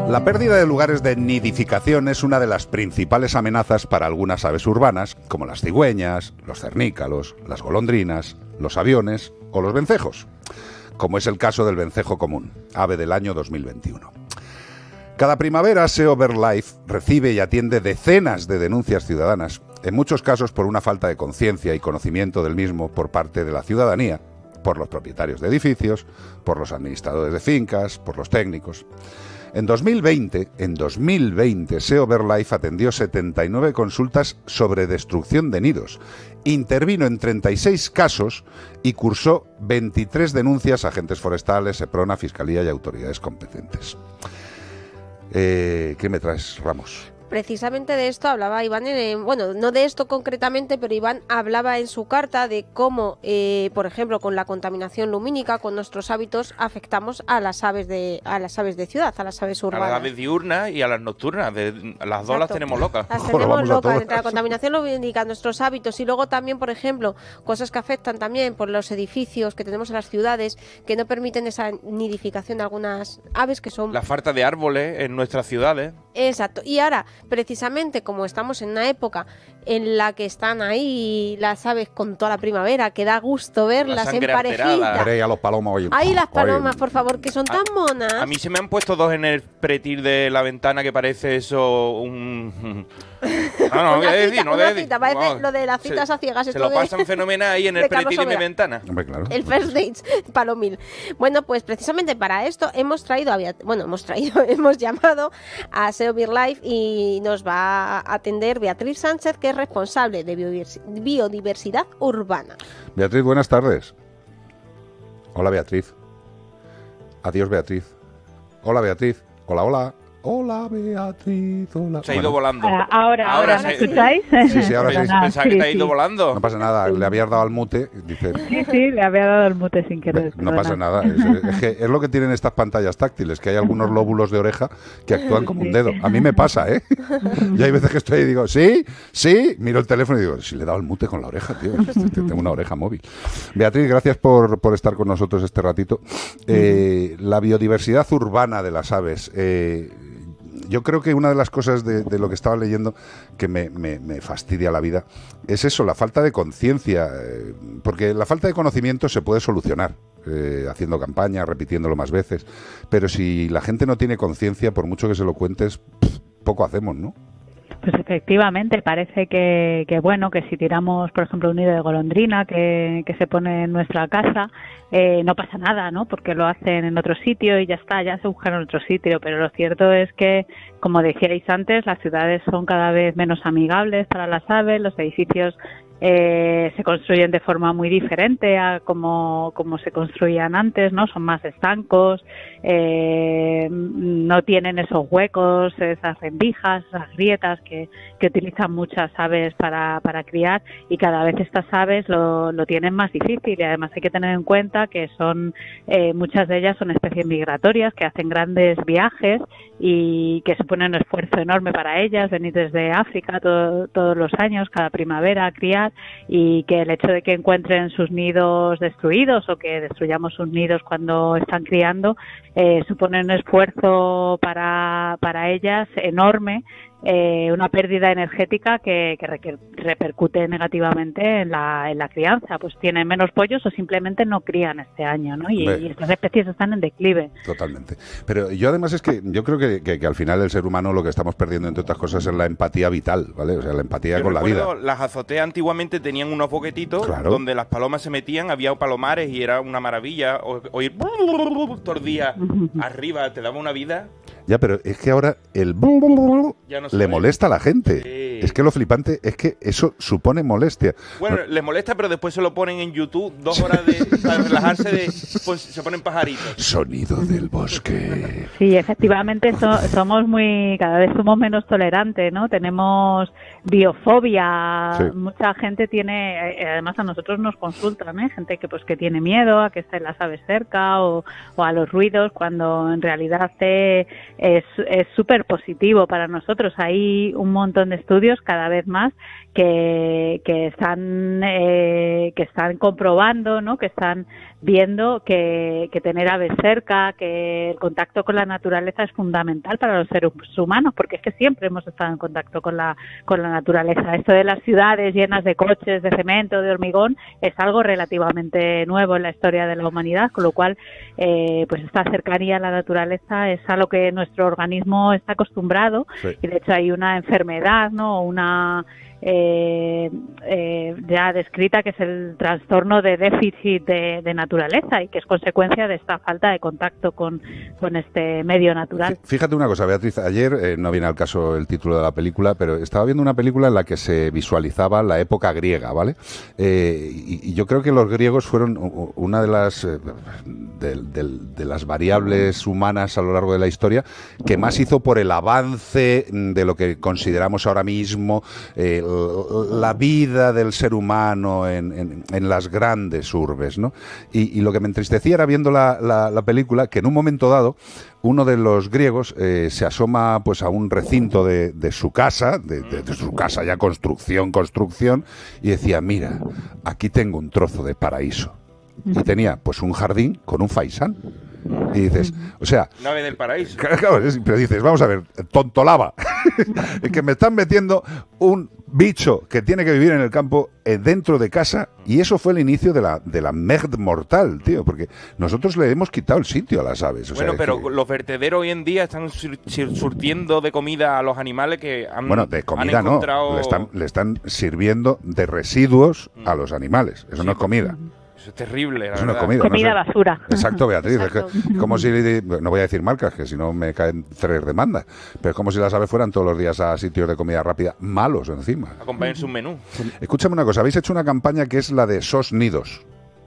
La pérdida de lugares de nidificación es una de las principales amenazas para algunas aves urbanas, como las cigüeñas, los cernícalos, las golondrinas, los aviones o los vencejos, como es el caso del vencejo común, ave del año 2021. Cada primavera, SEO BirdLife recibe y atiende decenas de denuncias ciudadanas, en muchos casos por una falta de conciencia y conocimiento del mismo por parte de la ciudadanía, por los propietarios de edificios, por los administradores de fincas, por los técnicos. En 2020, SEO BirdLife atendió 79 consultas sobre destrucción de nidos, intervino en 36 casos y cursó 23 denuncias a agentes forestales, SEPRONA, Fiscalía y autoridades competentes. ¿Qué me traes, Ramos? Precisamente de esto hablaba Iván, bueno, no de esto concretamente, pero Iván hablaba en su carta de cómo, por ejemplo, con la contaminación lumínica, con nuestros hábitos, afectamos a las aves de ciudad, a las aves urbanas. A las aves diurnas y a las nocturnas, las dos las tenemos locas. Las tenemos locas, entre la contaminación lumínica, nuestros hábitos y luego también, por ejemplo, cosas que afectan también por los edificios que tenemos en las ciudades, que no permiten esa nidificación de algunas aves que son... La falta de árboles en nuestras ciudades. Exacto, y ahora, precisamente como estamos en una época en la que están ahí las aves con toda la primavera, que da gusto verlas en parejita. A los palomas, oye. Ay, las palomas, por favor, que son tan monas. A mí se me han puesto dos en el pretil de la ventana que parece eso un... No, parece lo de las citas a ciegas. Se lo pasan fenomenal ahí en el pretil de mi ventana. Hombre, claro. El First Dates Palomil. Bueno, pues precisamente para esto hemos llamado a SEO BirdLife y nos va a atender Beatriz Sánchez, que es responsable de biodiversidad urbana. Beatriz, buenas tardes. Hola, Beatriz. Adiós, Beatriz. Hola, Beatriz. Hola, hola. Hola, Beatriz, hola. Se ha ido volando. Ahora ¿me escucháis? Sí, ahora sí. Pensaba que te ha ido volando. No pasa nada, le habías dado al mute. Dice, Sí, le había dado el mute sin querer. No pasa nada. Es que es lo que tienen estas pantallas táctiles, que hay algunos lóbulos de oreja que actúan como un dedo. A mí me pasa, ¿eh? Y hay veces que estoy y digo, sí, miro el teléfono y digo, si le he dado el mute con la oreja, tío. Tengo una oreja móvil. Beatriz, gracias por estar con nosotros este ratito. La biodiversidad urbana de las aves... yo creo que una de las cosas de lo que estaba leyendo que me fastidia la vida es eso, la falta de conciencia, porque la falta de conocimiento se puede solucionar haciendo campaña, repitiéndolo más veces, pero si la gente no tiene conciencia, por mucho que se lo cuentes, poco hacemos, ¿no? Pues efectivamente, parece que bueno, que si tiramos, por ejemplo, un nido de golondrina que se pone en nuestra casa, no pasa nada, ¿no? Porque lo hacen en otro sitio y ya está, ya se buscan en otro sitio. Pero lo cierto es que, como decíais antes, las ciudades son cada vez menos amigables para las aves, los edificios se construyen de forma muy diferente a como se construían antes, ¿no? Son más estancos, no tienen esos huecos, esas rendijas, esas grietas que utilizan muchas aves para criar, y cada vez estas aves lo tienen más difícil. Y además hay que tener en cuenta que son muchas de ellas son especies migratorias que hacen grandes viajes y que suponen un esfuerzo enorme para ellas, venir desde África todos los años, cada primavera a criar, y que el hecho de que encuentren sus nidos destruidos o que destruyamos sus nidos cuando están criando supone un esfuerzo para ellas enorme, una pérdida energética que repercute negativamente en la crianza. Pues tienen menos pollos o simplemente no crían este año, ¿no? Y estas especies están en declive. Totalmente. Pero yo además es que yo creo que al final el ser humano lo que estamos perdiendo, entre otras cosas, es la empatía vital, ¿vale? O sea, la empatía con la vida. Las azoteas antiguamente tenían unos boquetitos, claro, donde las palomas se metían, había palomares y era una maravilla. Oír todo el día arriba te daba una vida. Ya, pero es que ahora el ya no le molesta a la gente. Sí. Es que lo flipante es que eso supone molestia. Bueno, les molesta, pero después se lo ponen en YouTube 2 horas para relajarse, pues, se ponen pajaritos. Sonido del bosque. Sí, efectivamente cada vez somos menos tolerantes, ¿no? Tenemos biofobia. Sí. Mucha gente tiene, además a nosotros nos consultan, gente que tiene miedo a que estén las aves cerca o a los ruidos, cuando en realidad es súper positivo para nosotros. Hay un montón de estudios cada vez más que están comprobando, ¿no? Que están viendo que tener aves cerca, que el contacto con la naturaleza es fundamental para los seres humanos, porque es que siempre hemos estado en contacto con la naturaleza. Esto de las ciudades llenas de coches, de cemento, de hormigón, es algo relativamente nuevo en la historia de la humanidad, con lo cual pues esta cercanía a la naturaleza es a lo que nuestro organismo está acostumbrado. Sí. Y de hecho hay una enfermedad, ¿no? Una ya descrita, que es el trastorno de déficit de naturaleza, y que es consecuencia de esta falta de contacto con este medio natural. Fíjate una cosa, Beatriz, ayer, no viene al caso el título de la película, pero estaba viendo una película en la que se visualizaba la época griega, ¿vale? Y yo creo que los griegos fueron una de las de las variables humanas a lo largo de la historia que más hizo por el avance de lo que consideramos ahora mismo la vida del ser humano en las grandes urbes, ¿no? Y lo que me entristecía era viendo la película, que en un momento dado uno de los griegos se asoma pues a un recinto de su casa, de su casa ya construcción, y decía, mira, aquí tengo un trozo de paraíso. Y tenía pues un jardín con un faisán. Y dices, o sea... Nave del paraíso. Claro, pero dices, vamos a ver, tontolaba, que me están metiendo un bicho que tiene que vivir en el campo dentro de casa, y eso fue el inicio de la merd mortal, tío, porque nosotros le hemos quitado el sitio a las aves. Bueno, pero los vertederos hoy en día están surtiendo de comida a los animales que han Bueno, de comida han encontrado... no, le están sirviendo de residuos a los animales, eso sí, no es comida. Eso es terrible, la verdad. No es comida, comida no sé. Basura. Exacto, Beatriz. Exacto. Es como si, no voy a decir marcas, que si no me caen 3 demandas, pero es como si las aves fueran todos los días a sitios de comida rápida malos encima. Acompáñense un menú. Escúchame una cosa, habéis hecho una campaña que es la de SOS Nidos.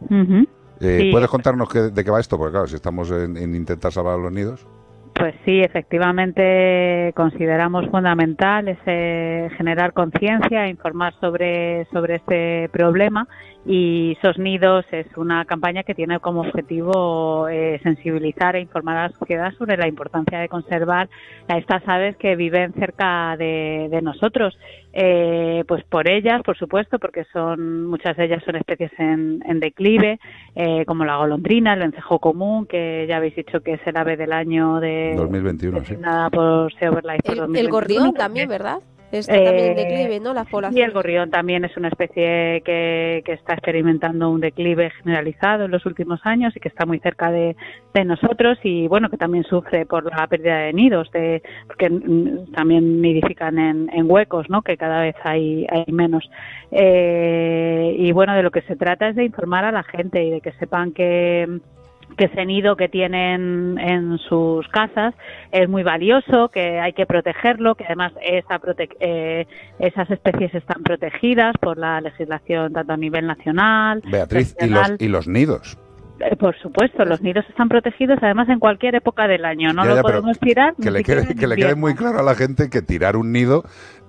Sí. ¿Puedes contarnos de qué va esto? Porque claro, si estamos en intentar salvar los nidos. Pues sí, efectivamente consideramos fundamental generar conciencia, informar sobre este problema, y SOS Nidos es una campaña que tiene como objetivo sensibilizar e informar a la sociedad sobre la importancia de conservar a estas aves que viven cerca de nosotros. Pues por ellas, por supuesto, porque muchas de ellas son especies en declive, como la golondrina, el vencejo común, que ya habéis dicho que es el ave del año de 2021, sí. Nada por Sea Birdlife. El gorrión también, ¿verdad? Está también en declive, ¿no? Las poblaciones. Y el gorrión también es una especie que está experimentando un declive generalizado en los últimos años y que está muy cerca de nosotros, y bueno, que también sufre por la pérdida de nidos, porque también nidifican en huecos, ¿no? Que cada vez hay menos. Y bueno, de lo que se trata es de informar a la gente y de que sepan que ese nido que tienen en sus casas es muy valioso, que hay que protegerlo, que además esas especies están protegidas por la legislación tanto a nivel nacional. Beatriz, ¿y los nidos? Por supuesto, los nidos están protegidos además en cualquier época del año, no lo podemos tirar. Que le quede muy claro a la gente que tirar un nido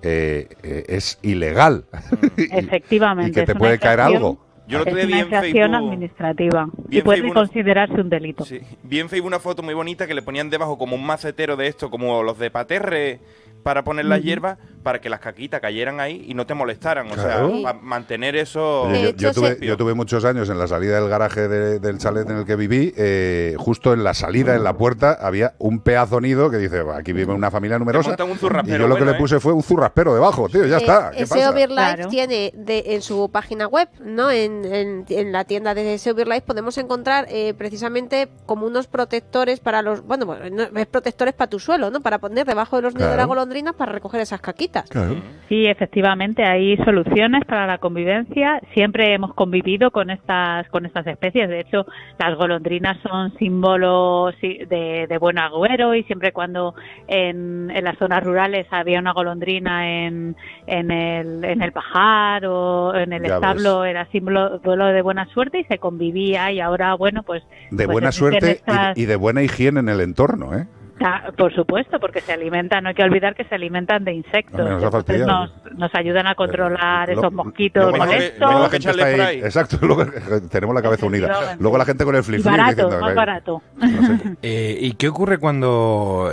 es ilegal. Efectivamente. Y que te puede caer algo. Yo es una infracción administrativa y puede considerarse un delito. Sí. Vi en Facebook una foto muy bonita que le ponían debajo como un macetero de esto, como los de Paterre, para poner las hierbas, para que las caquitas cayeran ahí y no te molestaran. Claro. O sea, para mantener eso... Yo tuve muchos años en la salida del garaje del chalet en el que viví, justo en la salida, en la puerta, había un pedazo nido que dice, aquí vive una familia numerosa, y yo lo que le puse fue un zurraspero debajo, tío, ya está. ¿Qué pasa? Sea Birdlife tiene en su página web, ¿no? En la tienda de Sea Birdlife podemos encontrar precisamente como unos protectores para los... Bueno, no, es protectores para tu suelo, ¿no? Para poner debajo de los nidos de la golondrina para recoger esas caquitas. Claro. Sí, efectivamente, hay soluciones para la convivencia. Siempre hemos convivido con estas especies. De hecho, las golondrinas son símbolos de buen agüero, y siempre cuando en las zonas rurales había una golondrina en el pajar o en el establo, era símbolo de buena suerte y se convivía, y ahora, bueno, pues... De buena suerte y de buena higiene en el entorno, ¿eh? Por supuesto, porque se alimentan, no hay que olvidar que se alimentan de insectos. Entonces nos ayudan a controlar esos mosquitos molestos. Exacto, luego tenemos la cabeza unida. Luego la gente con el flip-flip diciendo, más barato. No sé. ¿Y qué ocurre cuando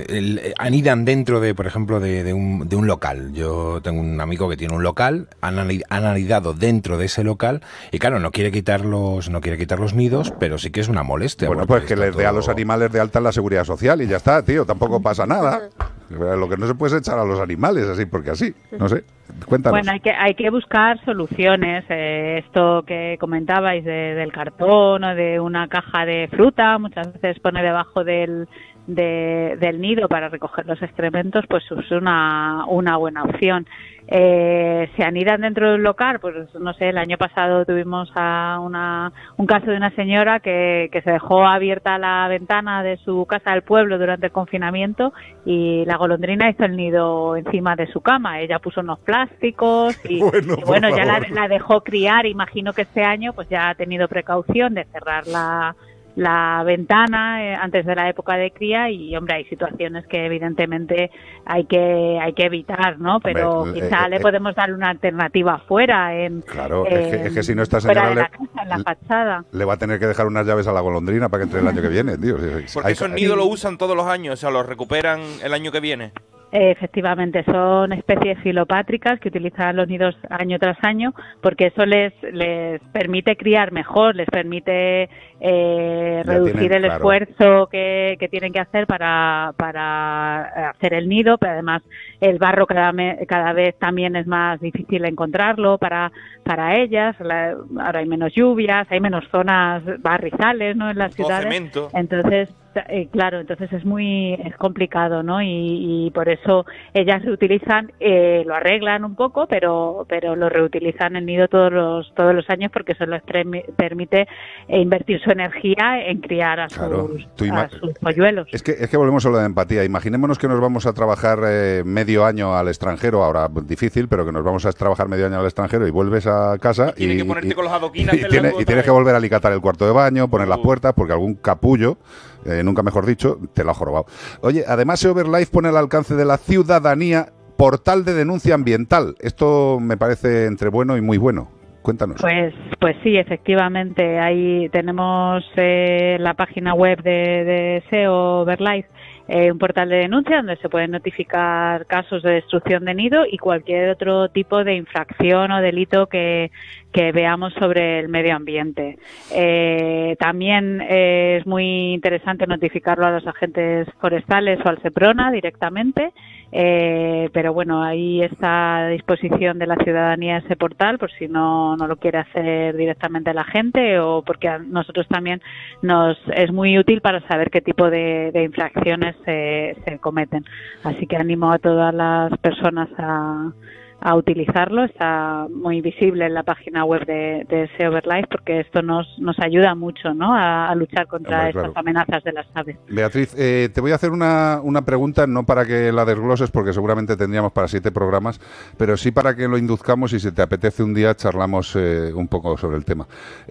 anidan dentro de, por ejemplo, de un local? Yo tengo un amigo que tiene un local, han anidado dentro de ese local y claro, no quiere quitar los nidos, pero sí que es una molestia. Bueno, pues que les dé a los animales de alta en la seguridad social y ya está, tío, tampoco pasa nada. Lo que no se puede es echar a los animales así porque así, no sé, cuéntanos. Bueno, hay que buscar soluciones. Esto que comentabais del cartón o de una caja de fruta, muchas veces pone debajo del nido para recoger los excrementos, pues es una buena opción. Se anidan dentro del local, pues no sé, el año pasado tuvimos un caso de una señora que se dejó abierta la ventana de su casa del pueblo durante el confinamiento y la golondrina hizo el nido encima de su cama. Ella puso unos plásticos y bueno, ya la dejó criar. Imagino que este año pues ya ha tenido precaución de cerrar la ventana antes de la época de cría y, hombre, hay situaciones que evidentemente hay que evitar, ¿no? Pero quizá le podemos dar una alternativa afuera. Claro, es que si no esta señora en la fachada. Le va a tener que dejar unas llaves a la golondrina para que entre el año que viene, tío. Porque esos nidos lo usan todos los años, o sea, los recuperan el año que viene. Efectivamente, son especies filopátricas que utilizan los nidos año tras año porque eso les permite criar mejor, les permite reducir el esfuerzo que tienen que hacer para hacer el nido, pero además el barro cada vez también es más difícil encontrarlo para ellas. Ahora hay menos lluvias, hay menos zonas barrizales, ¿no?, en las ciudades. Cemento. Entonces, claro, entonces es complicado, ¿no? Y por eso ellas reutilizan, lo arreglan un poco, pero lo reutilizan el nido todos los años porque eso les permite invertir su energía en criar a sus polluelos. Es que volvemos a lo de empatía. Imaginémonos que nos vamos a trabajar medio año al extranjero, ahora difícil, pero que nos vamos a trabajar medio año al extranjero y vuelves a casa y tienes que ponerte con los adoquines y tienes que volver a alicatar el cuarto de baño, poner las puertas, porque algún capullo, nunca mejor dicho, te lo ha jorobado. Oye, además SeoverLife pone al alcance de la ciudadanía portal de denuncia ambiental. Esto me parece entre bueno y muy bueno. Cuéntanos. Pues sí, efectivamente. Ahí tenemos la página web de SeoverLife, un portal de denuncia donde se pueden notificar casos de destrucción de nido y cualquier otro tipo de infracción o delito que veamos sobre el medio ambiente. También es muy interesante notificarlo a los agentes forestales o al SEPRONA directamente, pero bueno, ahí está a disposición de la ciudadanía ese portal por si no lo quiere hacer directamente la gente o porque a nosotros también nos es muy útil para saber qué tipo de infracciones se cometen. Así que animo a todas las personas a utilizarlo. Está muy visible en la página web de SeoverLife porque esto nos ayuda mucho, ¿no?, a luchar contra estas amenazas de las aves. Beatriz, te voy a hacer una pregunta, no para que la desgloses porque seguramente tendríamos para 7 programas, pero sí para que lo induzcamos y si te apetece un día charlamos un poco sobre el tema.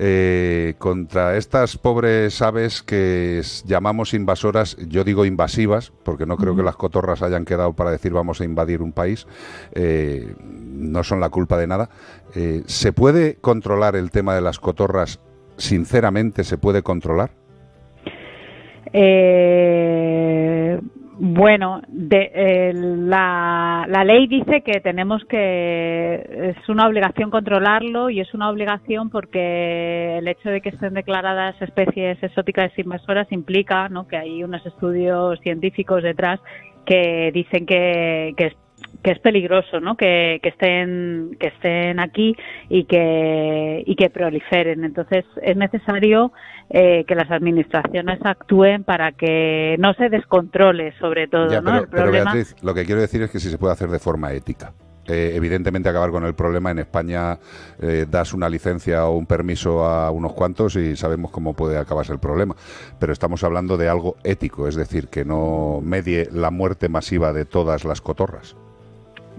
Contra estas pobres aves que llamamos invasoras, yo digo invasivas porque no creo que las cotorras hayan quedado para decir vamos a invadir un país, no son la culpa de nada. ¿Se puede controlar el tema de las cotorras? ¿Sinceramente se puede controlar? Bueno, la ley dice que es una obligación controlarlo y es una obligación porque el hecho de que estén declaradas especies exóticas invasoras implica, ¿no?, que hay unos estudios científicos detrás que dicen que es peligroso, ¿no?, que estén aquí y que proliferen. Entonces es necesario que las administraciones actúen para que no se descontrole, sobre todo. Ya, ¿no? Pero Beatriz, lo que quiero decir es que si se puede hacer de forma ética. Evidentemente acabar con el problema en España, das una licencia o un permiso a unos cuantos y sabemos cómo puede acabarse el problema, pero estamos hablando de algo ético, es decir, que no medie la muerte masiva de todas las cotorras.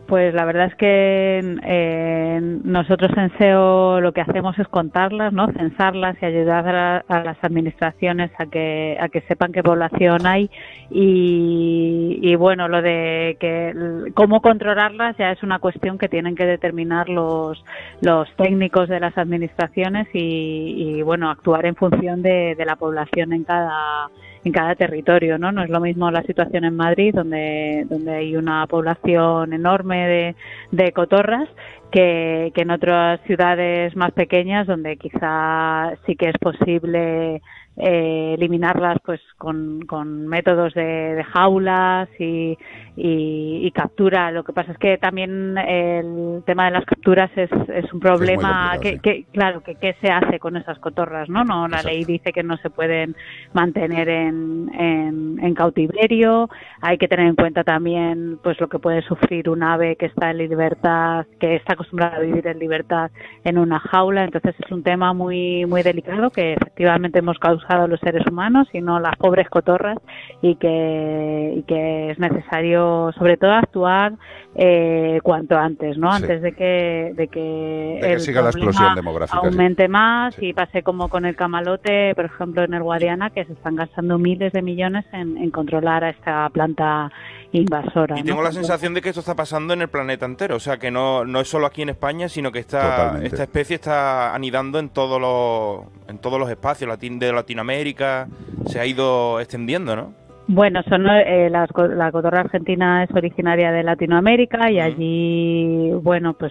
Pues la verdad es que nosotros en SEO lo que hacemos es contarlas, ¿no? Censarlas y ayudar a las administraciones a que sepan qué población hay y bueno, lo de que cómo controlarlas ya es una cuestión que tienen que determinar los técnicos de las administraciones y bueno, actuar en función de la población en cada territorio, ¿no? No es lo mismo la situación en Madrid, donde hay una población enorme de cotorras, que en otras ciudades más pequeñas, donde quizá sí que es posible eliminarlas pues con métodos de jaulas y captura. Lo que pasa es que también el tema de las capturas es un problema claro, que se hace con esas cotorras, ¿no? La Exacto. ley dice que no se pueden mantener en cautiverio. Hay que tener en cuenta también pues lo que puede sufrir un ave que está en libertad, que está acostumbrada a vivir en libertad en una jaula. Entonces es un tema muy muy delicado que efectivamente hemos causado los seres humanos y no las pobres cotorras y que es necesario sobre todo actuar cuanto antes, ¿no? Sí. Antes de que el siga la explosión demográfica, aumente más sí. y pase como con el camalote, por ejemplo en el Guadiana, que se están gastando miles de millones en controlar a esta planta invasora. Y tengo la sensación de que esto está pasando en el planeta entero, o sea que no es solo aquí en España, sino que esta especie está anidando en todos los espacios de Latinoamérica, se ha ido extendiendo, ¿no? Bueno, la cotorra argentina es originaria de Latinoamérica y allí, bueno, pues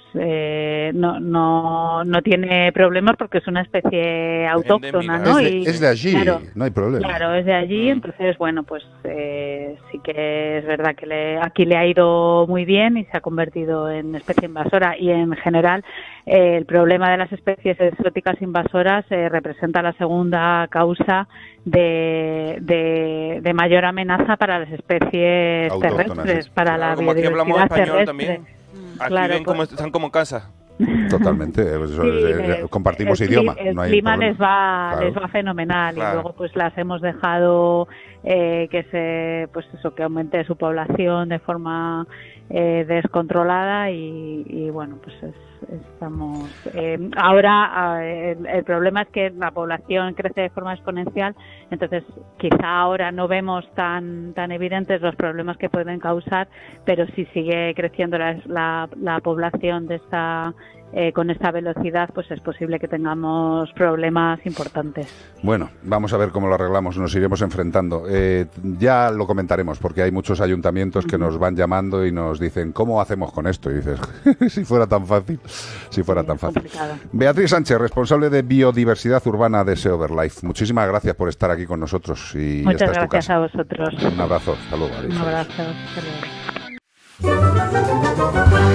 no tiene problemas porque es una especie autóctona, ¿no? Es de allí, claro, no hay problema. Claro, es de allí, entonces, bueno, pues sí que es verdad que aquí le ha ido muy bien y se ha convertido en especie invasora y en general el problema de las especies exóticas invasoras representa la segunda causa de mayor amenaza para las especies terrestres, para la como aquí hablamos biodiversidad español terrestre. también. Aquí claro, ven cómo están como en casa. Totalmente, compartimos idioma. El no hay clima problema. les va fenomenal Claro. y luego pues las hemos dejado que aumente su población de forma descontrolada y bueno, pues estamos ahora el problema es que la población crece de forma exponencial, entonces quizá ahora no vemos tan evidentes los problemas que pueden causar, pero si sigue creciendo la población de con esta velocidad, pues es posible que tengamos problemas importantes. Bueno, vamos a ver cómo lo arreglamos, nos iremos enfrentando. Ya lo comentaremos, porque hay muchos ayuntamientos que nos van llamando y nos dicen, ¿cómo hacemos con esto? Y dices, si fuera tan fácil, Complicado. Beatriz Sánchez, responsable de Biodiversidad Urbana de SEO Verlife. Muchísimas gracias por estar aquí con nosotros. Y muchas esta gracias es tu casa. a vosotros. Un abrazo, hasta luego. Un abrazo. Hasta luego.